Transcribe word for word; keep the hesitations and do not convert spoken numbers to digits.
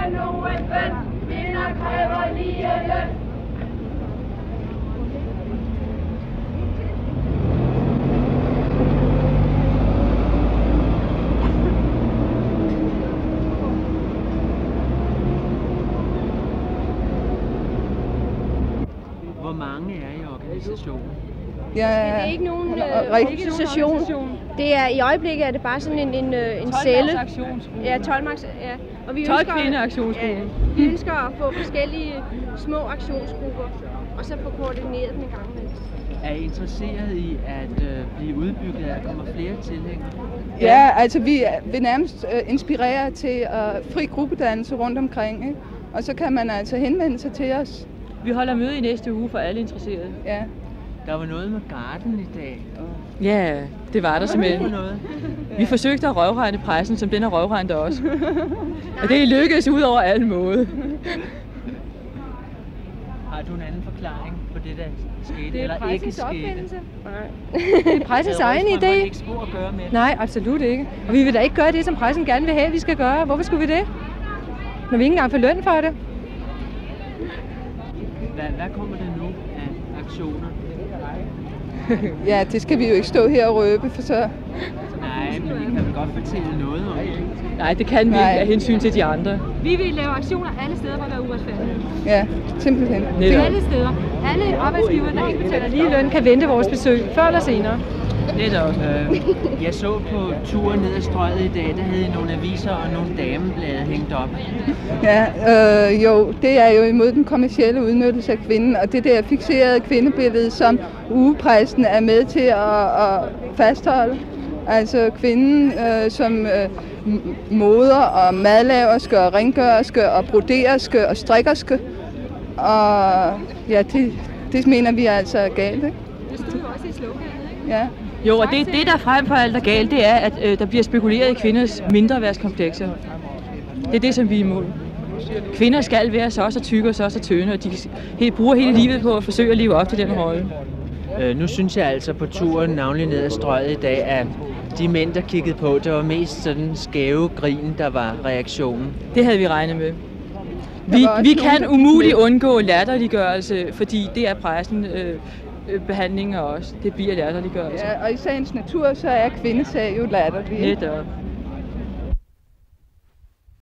bliver nogen bøn. Kvinder kræver lige løn. Hvor mange er i organisationen? Ja, det er ikke nogen øh, organisation. organisation. Det er, i øjeblikket er det bare sådan en, en, en celle. Ja, tolv mands, ja. Og vi tolv kvindeaktionsgrupper. Ja, vi ønsker at få forskellige små aktionsgrupper, og så få koordineret dem en gang med. Er I interesseret i at øh, blive udbygget, at der kommer flere tilhængere? Ja, altså vi vil nærmest øh, inspirere til uh, fri gruppedannelse rundt omkring, ikke? Og så kan man altså henvende sig til os. Vi holder møde i næste uge for alle interesserede. Ja. Der var noget med garden i dag. Ja, det var der simpelthen. Noget. Vi forsøgte at røvregne pressen, som den er røvregnet også. Og det lykkedes ud over alle måder. Har du en anden forklaring på det, der skete, det eller ikke skete? Nej. Det er pressens egen idé. Ikke spor at gøre med. Nej, absolut ikke. Og vi vil da ikke gøre det, som pressen gerne vil have, vi skal gøre. Hvorfor skulle vi det? Når vi ikke engang får løn for det. Hvad, hvad kommer der nu af aktioner? Ja, det skal vi jo ikke stå her og røbe, for så... Nej, men I kan vel godt fortælle noget om det? Nej, det kan vi ikke af hensyn til de andre. Vi vil lave aktioner alle steder, hvor der er uretfærdigt. Ja, simpelthen. Netop. Alle steder. Alle arbejdsgivere, der ikke betaler lige løn, kan vente vores besøg, før eller senere. Netop. Øh, jeg så på turen ned ad Strøget i dag, der havde I nogle aviser og nogle dameblade hængt op. Ja, øh, jo, det er jo imod den kommercielle udnyttelse af kvinden, og det der fikserede kvindebillede, som ugepressen er med til at, at fastholde. Altså kvinden øh, som øh, moder og madlaverske og rengørerske og broderske og strikkerske. Og ja, det, det mener vi altså er galt, ikke? Det stod jo også i sloganet, ikke? Ja. Jo, og det, det der frem for alt er galt, det er, at øh, der bliver spekuleret i kvinders mindreværdskomplekser. Det er det, som vi er imod. Kvinder skal være så så tykke og så så tynde, og de helt, bruger hele livet på at forsøge at leve op til den rolle. Øh, nu synes jeg altså på turen, navnlig ned ad Strøget i dag, at de mænd, der kiggede på, det var mest sådan skæve grin, der var reaktionen. Det havde vi regnet med. Vi, vi kan umuligt undgå latterliggørelse, fordi det er pressen øh, behandling af os. Det bliver latterliggørelse. Ja, og i sagens natur, så er kvindesag jo latterlig. Netop.